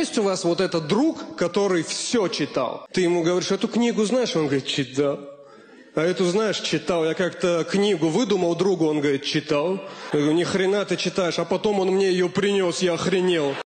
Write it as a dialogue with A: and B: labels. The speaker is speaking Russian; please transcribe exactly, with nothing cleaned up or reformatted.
A: есть у вас вот этот друг, который все читал? Ты ему говоришь, эту книгу знаешь? Он говорит, читал. А эту знаешь, читал. Я как-то книгу выдумал другу, он говорит, читал. Я говорю, ни хрена ты читаешь. А потом он мне ее принес, я охренел.